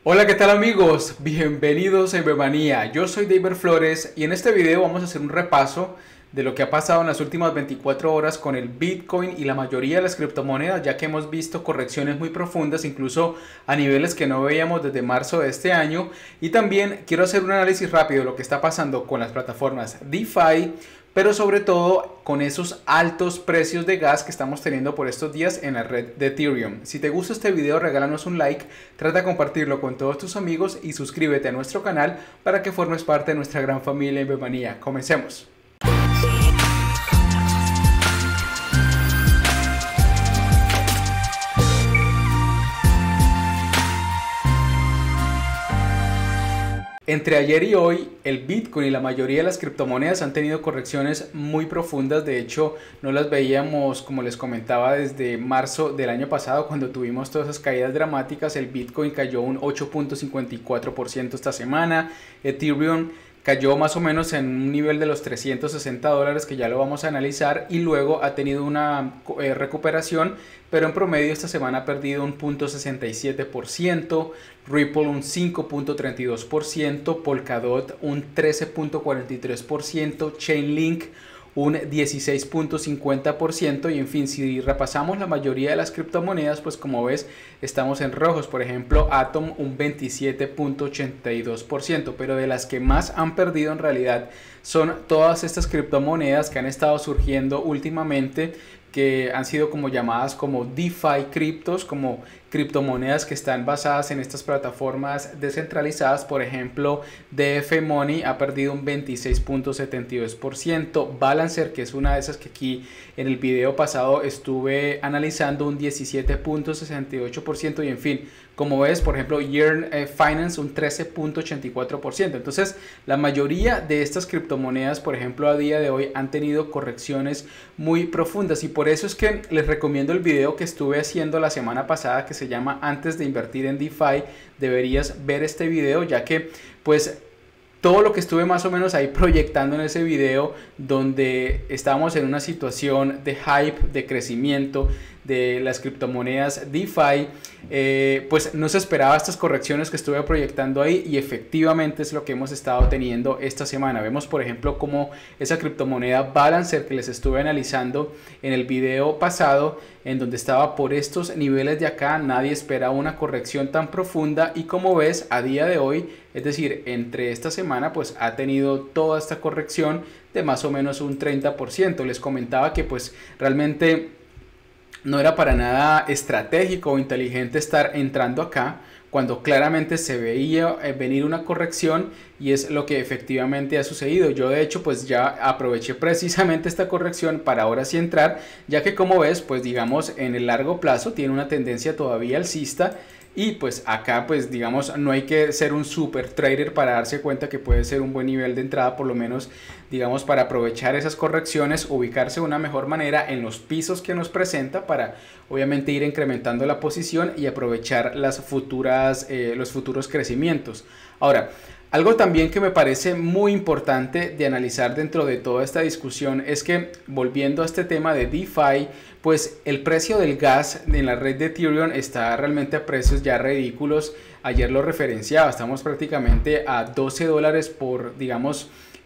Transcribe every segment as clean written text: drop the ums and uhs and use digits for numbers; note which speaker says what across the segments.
Speaker 1: Hola, ¿qué tal amigos? Bienvenidos a Invermanía. Yo soy David Flores y en este video vamos a hacer un repaso de lo que ha pasado en las últimas 24 horas con el Bitcoin y la mayoría de las criptomonedas, ya que hemos visto correcciones muy profundas, incluso a niveles que no veíamos desde marzo de este año. Y también quiero hacer un análisis rápido de lo que está pasando con las plataformas DeFi, pero sobre todo con esos altos precios de gas que estamos teniendo por estos días en la red de Ethereum. Si te gusta este video, regálanos un like, trata de compartirlo con todos tus amigos y suscríbete a nuestro canal para que formes parte de nuestra gran familia Invermanía. Comencemos. Entre ayer y hoy, el Bitcoin y la mayoría de las criptomonedas han tenido correcciones muy profundas. De hecho, no las veíamos, como les comentaba, desde marzo del año pasado, cuando tuvimos todas esas caídas dramáticas. El Bitcoin cayó un 8.54% esta semana. Ethereum cayó más o menos en un nivel de los $360, que ya lo vamos a analizar, y luego ha tenido una recuperación, pero en promedio esta semana ha perdido un 0.67%, Ripple un 5.32%, Polkadot un 13.43%, Chainlink un 16.50%, y en fin, si repasamos la mayoría de las criptomonedas, pues como ves estamos en rojos. Por ejemplo, Atom un 27.82%, pero de las que más han perdido en realidad son todas estas criptomonedas que han estado surgiendo últimamente, que han sido como llamadas como DeFi criptos, como criptomonedas que están basadas en estas plataformas descentralizadas. Por ejemplo, DF Money ha perdido un 26.72%, Balancer, que es una de esas que aquí en el video pasado estuve analizando, un 17.68%, y en fin, como ves, por ejemplo, Yearn Finance un 13.84%. Entonces, la mayoría de estas criptomonedas, por ejemplo, a día de hoy han tenido correcciones muy profundas, y por eso es que les recomiendo el video que estuve haciendo la semana pasada, que se llama Antes de invertir en DeFi. Deberías ver este video, ya que pues todo lo que estuve más o menos ahí proyectando en ese video, donde estábamos en una situación de hype, de crecimiento de las criptomonedas DeFi, pues no se esperaba estas correcciones que estuve proyectando ahí, y efectivamente es lo que hemos estado teniendo esta semana. Vemos por ejemplo como esa criptomoneda Balancer, que les estuve analizando en el video pasado, en donde estaba por estos niveles de acá, nadie espera una corrección tan profunda, y como ves a día de hoy, es decir, entre esta semana, pues ha tenido toda esta corrección de más o menos un 30%. Les comentaba que pues realmente no era para nada estratégico o inteligente estar entrando acá cuando claramente se veía venir una corrección, y es lo que efectivamente ha sucedido. Yo de hecho pues ya aproveché precisamente esta corrección para ahora sí entrar, ya que como ves pues digamos en el largo plazo tiene una tendencia todavía alcista, y pues acá pues digamos no hay que ser un super trader para darse cuenta que puede ser un buen nivel de entrada, por lo menos digamos para aprovechar esas correcciones, ubicarse de una mejor manera en los pisos que nos presenta, para obviamente ir incrementando la posición y aprovechar las futuras, los futuros crecimientos. Ahora, algo también que me parece muy importante de analizar dentro de toda esta discusión es que, volviendo a este tema de DeFi, pues el precio del gas en la red de Ethereum está realmente a precios ya ridículos. Ayer lo referenciaba, estamos prácticamente a $12 por, digamos,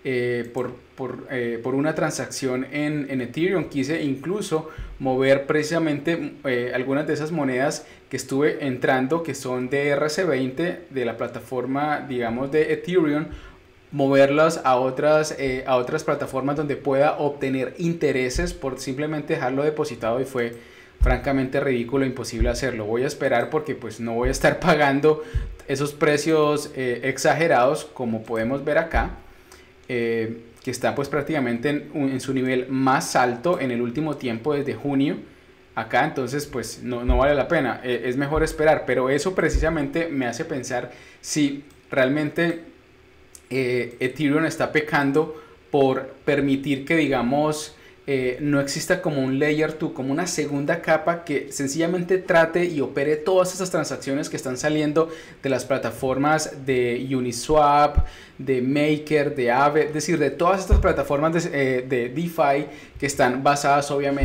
Speaker 1: por una transacción en Ethereum. Quise incluso mover precisamente algunas de esas monedas que estuve entrando, que son de ERC20 de la plataforma, digamos, de Ethereum, moverlas a otras plataformas donde pueda obtener intereses por simplemente dejarlo depositado, y fue francamente ridículo, imposible hacerlo. Voy a esperar porque pues no voy a estar pagando esos precios exagerados, como podemos ver acá, que está pues prácticamente en su nivel más alto en el último tiempo desde junio acá. Entonces pues no vale la pena, es mejor esperar, pero eso precisamente me hace pensar si realmente Ethereum está pecando por permitir que digamos no exista como un layer 2, como una segunda capa que sencillamente trate y opere todas esas transacciones que están saliendo de las plataformas de Uniswap, de Maker, de Aave, es decir, de todas estas plataformas de DeFi que están basadas obviamente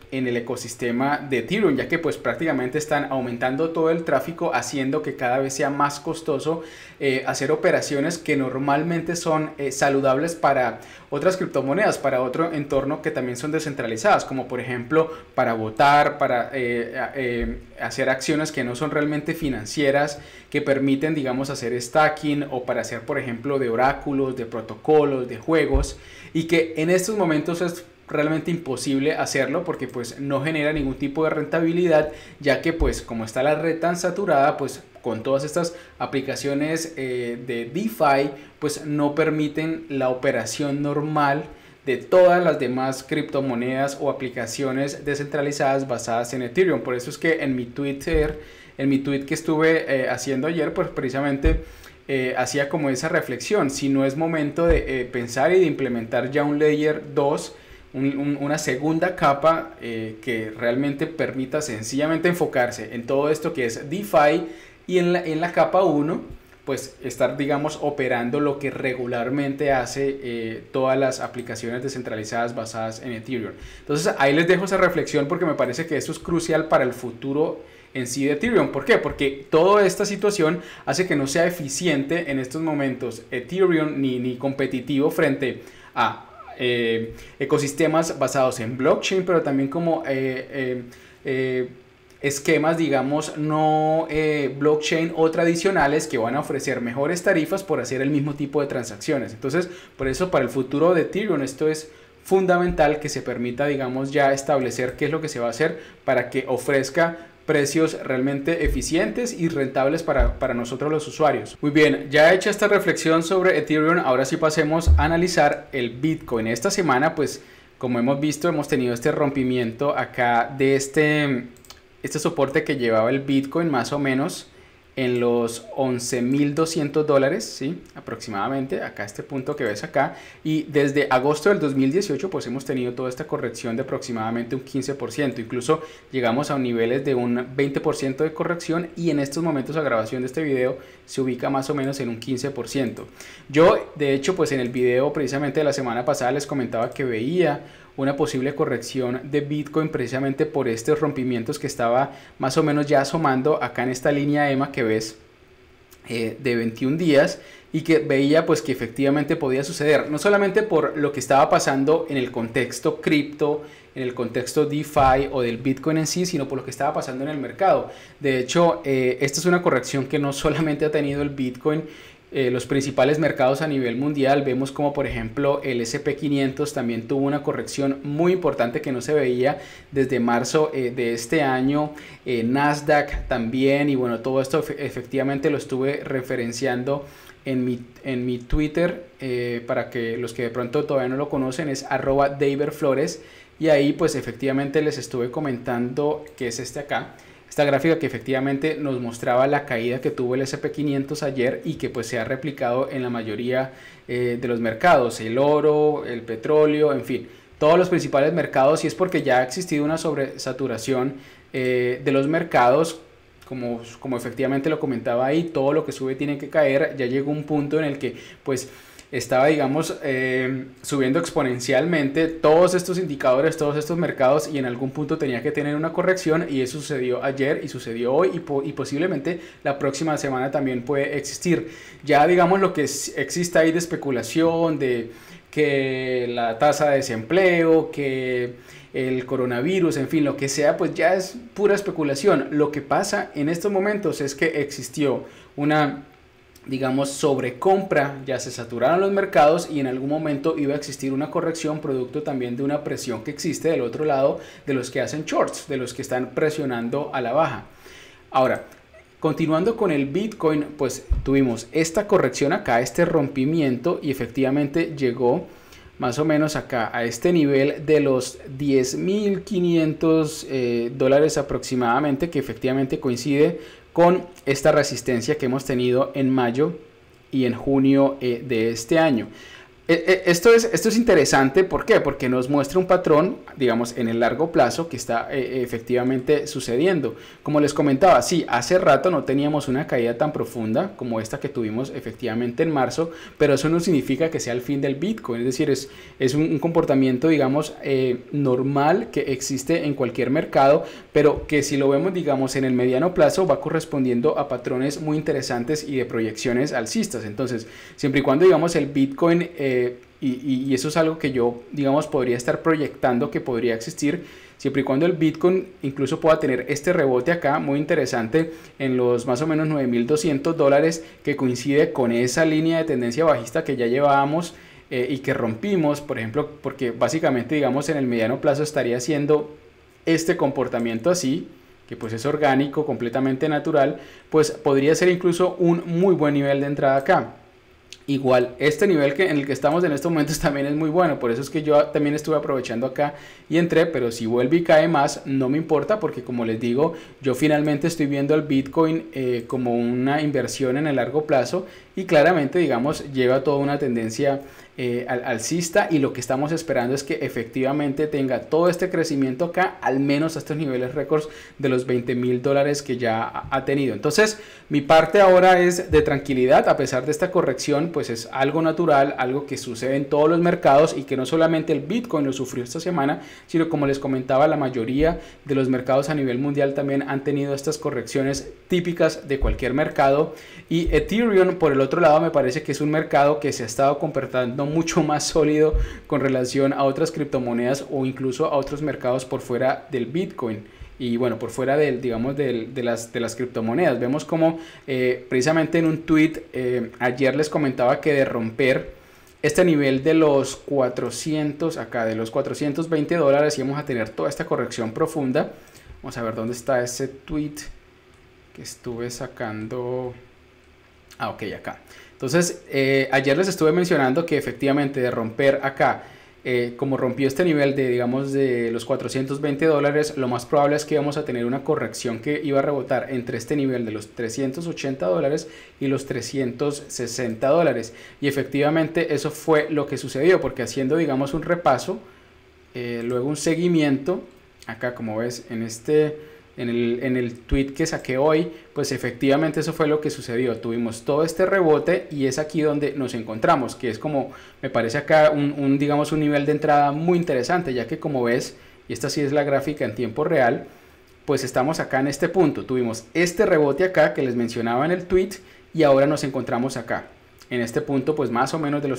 Speaker 1: en el ecosistema de Ethereum, ya que pues prácticamente están aumentando todo el tráfico, haciendo que cada vez sea más costoso hacer operaciones que normalmente son saludables para otras criptomonedas, para otro entorno que también son descentralizadas, como por ejemplo para votar, para hacer acciones que no son realmente financieras, que permiten, digamos, hacer stacking, o para hacer, por ejemplo, de oráculos, de protocolos, de juegos, y que en estos momentos es realmente imposible hacerlo porque pues no genera ningún tipo de rentabilidad, ya que pues como está la red tan saturada, pues con todas estas aplicaciones de DeFi pues no permiten la operación normal de todas las demás criptomonedas o aplicaciones descentralizadas basadas en Ethereum. Por eso es que en mi Twitter, en mi tweet que estuve haciendo ayer, pues precisamente hacía como esa reflexión: si no es momento de pensar y de implementar ya un layer 2, una segunda capa que realmente permita sencillamente enfocarse en todo esto que es DeFi, y en la capa 1 pues estar, digamos, operando lo que regularmente hace todas las aplicaciones descentralizadas basadas en Ethereum. Entonces ahí les dejo esa reflexión porque me parece que eso es crucial para el futuro en sí de Ethereum. ¿Por qué? Porque toda esta situación hace que no sea eficiente en estos momentos Ethereum ni competitivo frente a ecosistemas basados en blockchain, pero también como esquemas, digamos, no blockchain o tradicionales, que van a ofrecer mejores tarifas por hacer el mismo tipo de transacciones. Entonces, por eso para el futuro de Ethereum esto es fundamental, que se permita, digamos, ya establecer qué es lo que se va a hacer para que ofrezca precios realmente eficientes y rentables para nosotros los usuarios. Muy bien, ya hecha esta reflexión sobre Ethereum, ahora sí pasemos a analizar el Bitcoin. Esta semana, pues, como hemos visto, hemos tenido este rompimiento acá de este soporte que llevaba el Bitcoin más o menos en los $11,200, ¿sí? Aproximadamente, acá este punto que ves acá, y desde agosto del 2018 pues hemos tenido toda esta corrección de aproximadamente un 15%, incluso llegamos a niveles de un 20% de corrección, y en estos momentos a grabación de este video se ubica más o menos en un 15%. Yo de hecho pues en el video precisamente de la semana pasada les comentaba que veía una posible corrección de Bitcoin precisamente por estos rompimientos que estaba más o menos ya asomando acá en esta línea EMA que ves de 21 días, y que veía pues que efectivamente podía suceder, no solamente por lo que estaba pasando en el contexto cripto, en el contexto DeFi o del Bitcoin en sí, sino por lo que estaba pasando en el mercado. De hecho, esta es una corrección que no solamente ha tenido el Bitcoin. Los principales mercados a nivel mundial, vemos como por ejemplo el S&P 500 también tuvo una corrección muy importante que no se veía desde marzo de este año, Nasdaq también, y bueno, todo esto efectivamente lo estuve referenciando en mi Twitter, para que los que de pronto todavía no lo conocen, es @DaverFlores, y ahí pues efectivamente les estuve comentando que es este acá. Esta gráfica que efectivamente nos mostraba la caída que tuvo el S&P 500 ayer, y que pues se ha replicado en la mayoría de los mercados, el oro, el petróleo, en fin, todos los principales mercados, y es porque ya ha existido una sobresaturación de los mercados. Como efectivamente lo comentaba ahí, todo lo que sube tiene que caer. Ya llegó un punto en el que pues estaba, digamos, subiendo exponencialmente todos estos indicadores, todos estos mercados, y en algún punto tenía que tener una corrección, y eso sucedió ayer y sucedió hoy, y posiblemente la próxima semana también puede existir. Ya digamos lo que existe ahí de especulación, de que la tasa de desempleo, que el coronavirus, en fin, lo que sea, pues ya es pura especulación. Lo que pasa en estos momentos es que existió una, digamos, sobrecompra, ya se saturaron los mercados, y en algún momento iba a existir una corrección producto también de una presión que existe del otro lado de los que hacen shorts, de los que están presionando a la baja. Ahora, continuando con el Bitcoin, pues tuvimos esta corrección acá, este rompimiento, y efectivamente llegó más o menos acá a este nivel de los $10,500 aproximadamente, que efectivamente coincide con esta resistencia que hemos tenido en mayo y en junio de este año. Esto es interesante, ¿por qué? Porque nos muestra un patrón, digamos, en el largo plazo que está efectivamente sucediendo. Como les comentaba, sí, hace rato no teníamos una caída tan profunda como esta que tuvimos efectivamente en marzo, pero eso no significa que sea el fin del Bitcoin, es decir, es un comportamiento, digamos, normal que existe en cualquier mercado, pero que si lo vemos, digamos, en el mediano plazo va correspondiendo a patrones muy interesantes y de proyecciones alcistas. Entonces, siempre y cuando, digamos, el Bitcoin y eso es algo que yo, digamos, podría estar proyectando que podría existir, siempre y cuando el Bitcoin incluso pueda tener este rebote acá muy interesante en los más o menos $9,200, que coincide con esa línea de tendencia bajista que ya llevábamos y que rompimos, por ejemplo, porque básicamente, digamos, en el mediano plazo estaría haciendo este comportamiento así, que pues es orgánico, completamente natural, pues podría ser incluso un muy buen nivel de entrada acá. Igual, este nivel en el que estamos en estos momentos también es muy bueno, por eso es que yo también estuve aprovechando acá y entré, pero si vuelve y cae más, no me importa, porque como les digo, yo finalmente estoy viendo el Bitcoin como una inversión en el largo plazo y claramente, digamos, lleva toda una tendencia alcista, y lo que estamos esperando es que efectivamente tenga todo este crecimiento acá, al menos a estos niveles récords de los $20,000 que ya ha tenido. Entonces, mi parte ahora es de tranquilidad, a pesar de esta corrección, pues es algo natural, algo que sucede en todos los mercados y que no solamente el Bitcoin lo sufrió esta semana, sino como les comentaba, la mayoría de los mercados a nivel mundial también han tenido estas correcciones típicas de cualquier mercado. Y Ethereum, por el otro lado, me parece que es un mercado que se ha estado comportando mucho más sólido con relación a otras criptomonedas o incluso a otros mercados por fuera del Bitcoin. Y bueno, por fuera digamos, de las criptomonedas. Vemos como precisamente en un tweet ayer les comentaba que de romper este nivel de los 400, acá de los $420, íbamos a tener toda esta corrección profunda. Vamos a ver dónde está ese tweet que estuve sacando. Ah, ok, acá. Entonces, ayer les estuve mencionando que efectivamente de romper acá, como rompió este nivel de, digamos, de los $420, lo más probable es que íbamos a tener una corrección que iba a rebotar entre este nivel de los $380 y los $360. Y efectivamente eso fue lo que sucedió, porque haciendo, digamos, un repaso, luego un seguimiento, acá como ves en el tweet que saqué hoy, pues efectivamente eso fue lo que sucedió. Tuvimos todo este rebote y es aquí donde nos encontramos, que es como, me parece acá digamos, un nivel de entrada muy interesante, ya que como ves, y esta sí es la gráfica en tiempo real, pues estamos acá en este punto. Tuvimos este rebote acá que les mencionaba en el tweet y ahora nos encontramos acá en este punto, pues más o menos de los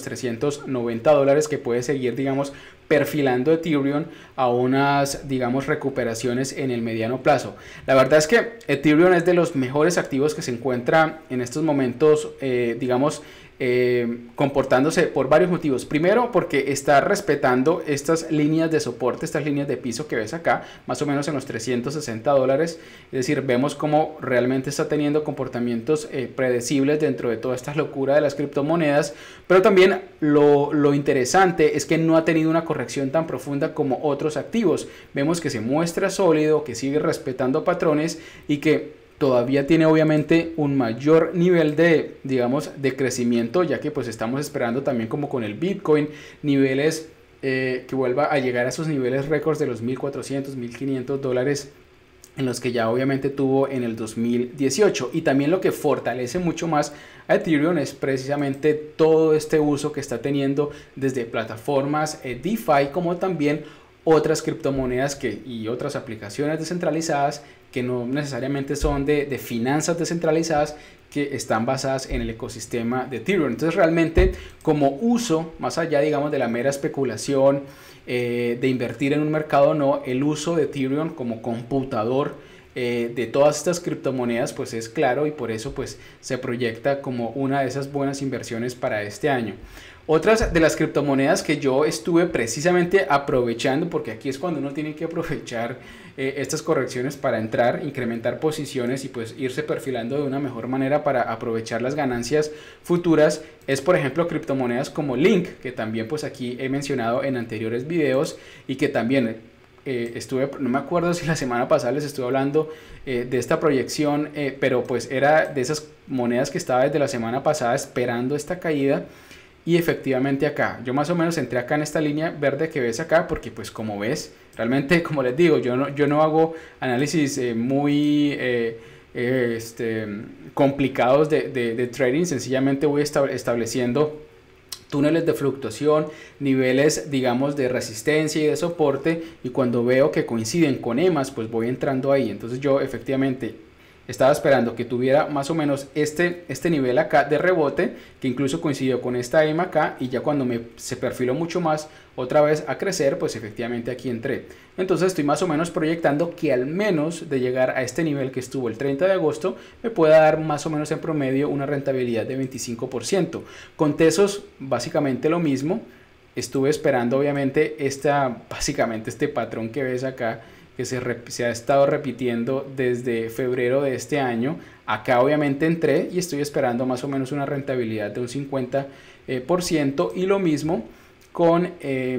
Speaker 1: $390, que puede seguir, digamos, perfilando Ethereum a unas, digamos, recuperaciones en el mediano plazo. La verdad es que Ethereum es de los mejores activos que se encuentra en estos momentos, digamos, comportándose por varios motivos. Primero, porque está respetando estas líneas de soporte, estas líneas de piso que ves acá, más o menos en los $360. Es decir, vemos cómo realmente está teniendo comportamientos predecibles dentro de toda esta locura de las criptomonedas. Pero también lo interesante es que no ha tenido una corrección tan profunda como otros activos. Vemos que se muestra sólido, que sigue respetando patrones y que todavía tiene obviamente un mayor nivel de, digamos, de crecimiento, ya que pues estamos esperando también, como con el Bitcoin, niveles que vuelva a llegar a esos niveles récords de los $1,400, $1,500 en los que ya obviamente tuvo en el 2018. Y también lo que fortalece mucho más a Ethereum es precisamente todo este uso que está teniendo desde plataformas DeFi, como también otras criptomonedas y otras aplicaciones descentralizadas que no necesariamente son de finanzas descentralizadas, que están basadas en el ecosistema de Ethereum. Entonces realmente, como uso, más allá, digamos, de la mera especulación de invertir en un mercado o no, el uso de Ethereum como computador de todas estas criptomonedas pues es claro, y por eso pues se proyecta como una de esas buenas inversiones para este año. Otras de las criptomonedas que yo estuve precisamente aprovechando, porque aquí es cuando uno tiene que aprovechar estas correcciones para entrar, incrementar posiciones y pues irse perfilando de una mejor manera para aprovechar las ganancias futuras, es por ejemplo criptomonedas como Link, que también pues aquí he mencionado en anteriores videos y que también no me acuerdo si la semana pasada les estuve hablando de esta proyección, pero pues era de esas monedas que estaba desde la semana pasada esperando esta caída. y efectivamente acá, yo más o menos entré acá en esta línea verde que ves acá, porque pues como ves, realmente como les digo, yo no hago análisis muy complicados de trading, sencillamente voy estableciendo túneles de fluctuación, niveles digamos de resistencia y de soporte, y cuando veo que coinciden con EMAs pues voy entrando ahí. Entonces yo efectivamente estaba esperando que tuviera más o menos este nivel acá de rebote, que incluso coincidió con esta EMA acá, y ya cuando se perfiló mucho más otra vez a crecer, pues efectivamente aquí entré. Entonces estoy más o menos proyectando que al menos de llegar a este nivel que estuvo el 30 de agosto, me pueda dar más o menos en promedio una rentabilidad de 25%. Con Tesos básicamente lo mismo, estuve esperando obviamente básicamente este patrón que ves acá, que se ha estado repitiendo desde febrero de este año. Acá obviamente entré y estoy esperando más o menos una rentabilidad de un 50%, y lo mismo con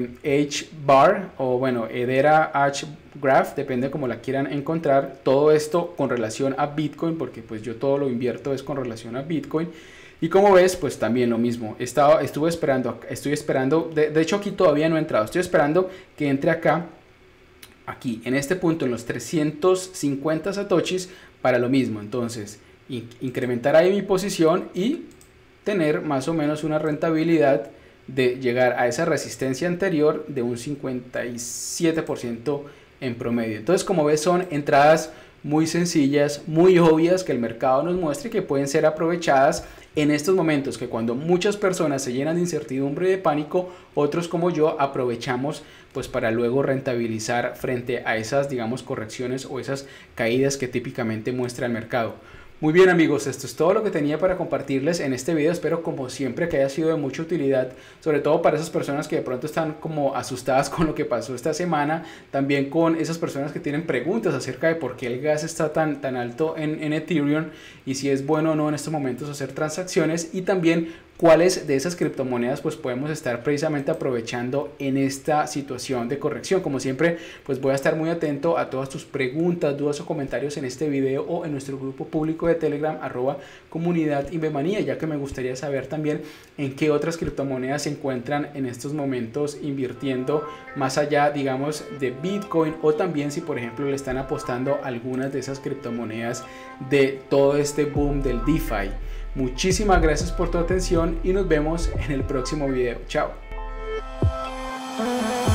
Speaker 1: H-Bar o bueno, Hedera H-Graph, depende como la quieran encontrar. Todo esto con relación a Bitcoin, porque pues yo todo lo invierto es con relación a Bitcoin. Y como ves, pues también lo mismo, estoy esperando, de hecho aquí todavía no he entrado, estoy esperando que entre acá, aquí en este punto, en los 350 satoshis, para lo mismo. Entonces incrementar ahí mi posición y tener más o menos una rentabilidad de llegar a esa resistencia anterior de un 57% en promedio. Entonces como ves, son entradas muy sencillas, muy obvias, que el mercado nos muestra y que pueden ser aprovechadas en estos momentos, que cuando muchas personas se llenan de incertidumbre y de pánico, otros como yo aprovechamos pues para luego rentabilizar frente a esas, digamos, correcciones o esas caídas que típicamente muestra el mercado. Muy bien amigos, esto es todo lo que tenía para compartirles en este video. Espero como siempre que haya sido de mucha utilidad, sobre todo para esas personas que de pronto están como asustadas con lo que pasó esta semana, también con esas personas que tienen preguntas acerca de por qué el gas está tan alto en Ethereum y si es bueno o no en estos momentos hacer transacciones, y también cuáles de esas criptomonedas pues podemos estar precisamente aprovechando en esta situación de corrección. Como siempre, pues voy a estar muy atento a todas tus preguntas, dudas o comentarios en este video o en nuestro grupo público de Telegram @comunidad Invemanía, ya que me gustaría saber también en qué otras criptomonedas se encuentran en estos momentos invirtiendo más allá, digamos, de Bitcoin, o también si por ejemplo le están apostando algunas de esas criptomonedas de todo este boom del DeFi. Muchísimas gracias por tu atención y nos vemos en el próximo video. Chao.